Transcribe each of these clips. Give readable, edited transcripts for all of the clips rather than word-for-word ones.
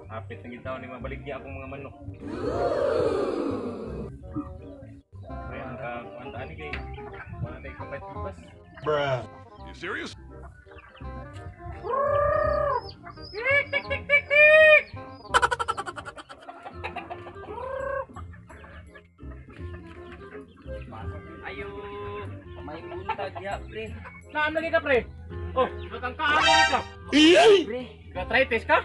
Hapit na gitaw ni mabaligya akong mga manok. Pre, ang kakuantaan ni kay wala tayo kapit bukas. Bruh. You serious? Tik tik tik tik tik. Ayo, may buntag ya, pre. Saan lagi ka, pre? Oh, nakang kaamon ka. Pre, Gatritis ka?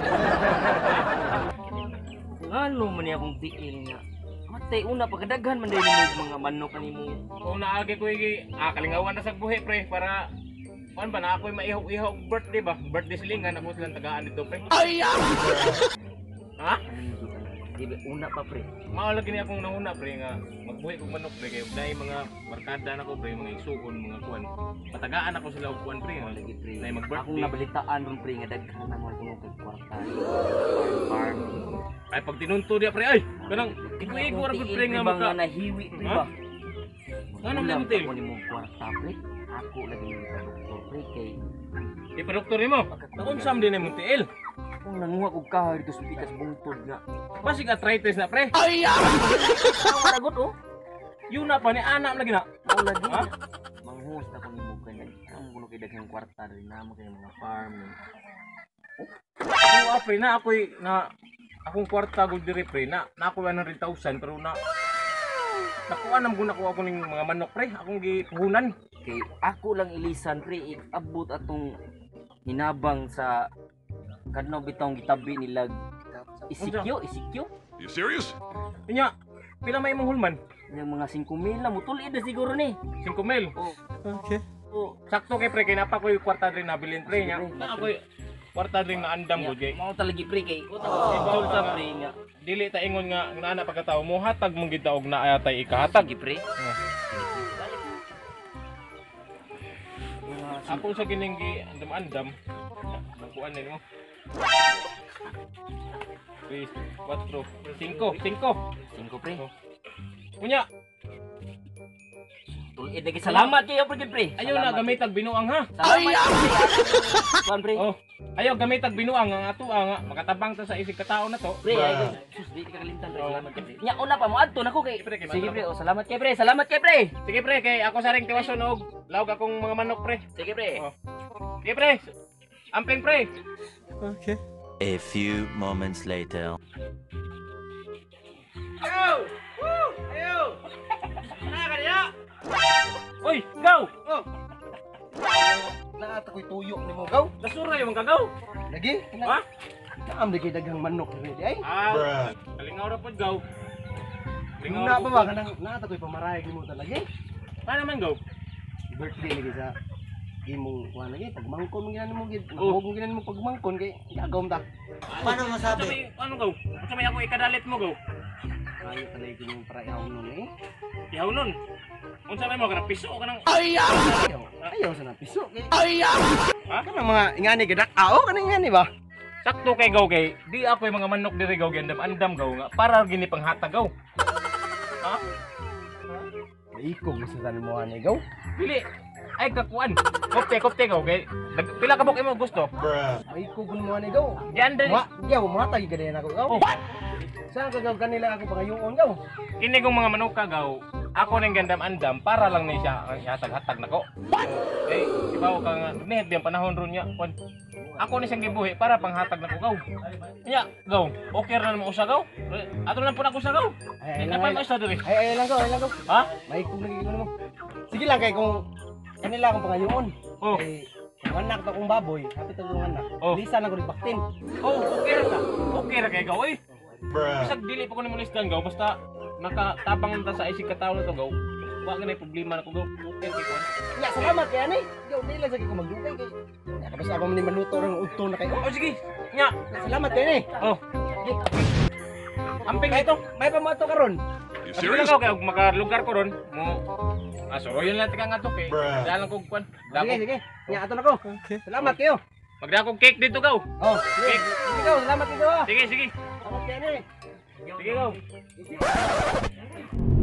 ano man akong tiil nga. Matay una pagkadaghan man din mo mga manok kanimo. Kung naagi ko kalingawan na sa buhi, pre, para kuan ba na ako'y maihaw-ihaw birthday ba? Birthday silingan ako silang tagaan dito, pre. Ay! Ha? Di ba una pa, pre? Mao lagi ni akong nanguna, pre, nga magbuhi kong manok, pre, kay dai mga barkada na ko, pre, mga isugon, mga kuan. Patagaan ako sila og kuan, pre. Lagi, pre. Nay Akong mag-birthday. nabalitaan ron, pre, nga daghan na mo kung kay kwarta. Farm. Ay pag tinunto dia, pre, ay, kanang igo-igo ra gud, pre, nga mga maka. nahiwi, pre Ha? ba? Ano Ulam man til? ko nimo kwarta, pre. Ako lagi ni doktor, pre, kay Di pa doktor nimo. Naunsam din mo tiil. kung nanguha og kahoy dito sa pitas bungtod nga. Basig arthritis na, pre. Ang maragot, oh. Yun na pa ni anak lagi na. Ako lagi. Ha? Manghost ako nimo kay ang kuno kay daghang kwarta rin namo kay mga farm. Oo, pre, na ako'y na akong kwarta gud diri, pre, na ako 100,000 pero na nakuha nam guna ko ako ning mga manok, pre, akong gipuhunan. Kay ako lang ilisan, pre, abot atong hinabang sa kadno bitong gitabi nila isikyo You serious? Nya, pila may imong hulman? yung mga 5,000 na mutulid na siguro ni. 5 mil. Oh, Okay. oh. Sakto kay, pre, kay napa ko'y kwarta din nabilin, pre, nya. Sige, pre. Na ako'y kwarta din na andam gud kay. Mao talagi, pre, kay resulta, pre, nga. Dili ta ingon nga ana pagkatao mo hatag mong gid og na atay ikahatag. Sige, pre. Ako sa gining gi andam-andam. Nakuan ni mo. 3, 4, 5, 5, pre. Kunya, Tulid lagi salamat kayo, pre. ayaw na gamit ag binuang ha. Salamat, pre. Pre. Oh, ayaw gamit ag binuang ang ato nga makatabang ta sa isig katao na to. Pre, ay sus di ka kalimtan, pre. Salamat kay pre. Nya una pa mo adto nako kay. Pre, kay Sige, manok. pre. Oh, salamat kay pre. Salamat kay pre. Sige, pre, kay ako sa ring tiwason og lawg akong mga manok, pre. Sige, pre. Oh. Sige, pre. Amping, pre. Okay. A few moments later. Go! Woo! Ayaw! Na kanya. Oy, go! Oh, Naata ko'y tuyo ni mo gaw. dasura yung kagaw. Lagi? Ha? Naam di kay daghang manok ready ay. Ah, kalingaw ra pod gaw. Kalingaw Na ra pa pod. ba kanang naata ko'y pamarayag nimo talagi. Paano man gaw? Birthday lagi sa imong kuan lagi pagmangkon mo ginan mo gid. Oh. Maghuwag mo ginan mo pagmangkon kay gagaw ta. Paano masabi? Ano gaw? Unsa may ako ikadalit mo gaw? Ayo talagi yung para ihaw nun eh. Ihaw nun. Unsa may mo kanang piso o kanang Ayaw sa napiso kay. Ha? Kanang mga ingani gadak ao kanang ingani ba? Sakto kay gaw kay di ako yung mga manok diri gaw andam gaw nga para gini panghatag gaw. Ha? Iko gusto tan mo ani gaw. Dili. Ay kakuan. Kopte gaw kay pila ka buk imo gusto? Bruh. Iko gun mo ani gaw. Yan dali. Wa, yaw matay gid na ako gaw. Oh, Saan ka gaw kanila ako pangayoon gaw? kini kong mga manok gaw. Ako ning andam para lang ni siya ang hatag-hatag nako. Eh, ibaw ka nga net yung panahon ron niya. Kuan. Ako ni siyang gibuhi para panghatag nako gaw. Nya, gaw. Okay ra mo usa gaw. Ato lang po na ko sa gaw. Ay, Napay mo isa diri. ay lang gaw, ay lang gaw. Ha? May kung nagiging mo. Sige lang kay kung kanila akong pangayoon. Oh. Eh, kung anak to kong baboy, kapit ang anak. Oh. Lisa na ko baktin. Oh, okay ra ka. Okay ra kay gaw eh. Bruh. Bisag dili pa ko nimo listan gaw basta nakatabang ta sa isig katawo na to gaw. Wa nga na problema na ko gaw. Okay kay kuan. Ya, salamat kay ani. Yo, dili lang sa ko magdugay kay. Ya, kabas ako man maluto ng udto na kayo. Oh sige. Nya. Salamat kay ani. Oh. Amping Kay ito. may pamato karon. You Ano serious? lang kay makalugar ko ron mo. So royal na tika nga to kay. Bruh. Dalan ko kuan. Sige, sige. Ya, ato na ko. Salamat kayo. Magdakog cake dito gaw. Oh, sige. Sige gaw, salamat kayo. Sige, sige. Salamat kay ani. Sige gaw. Sige.